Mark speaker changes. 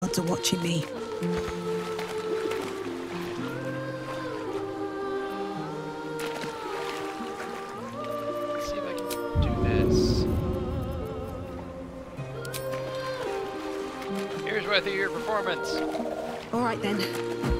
Speaker 1: Odds are watching me.
Speaker 2: Let's see if I can do this. Here's where I think your performance.
Speaker 1: All right then.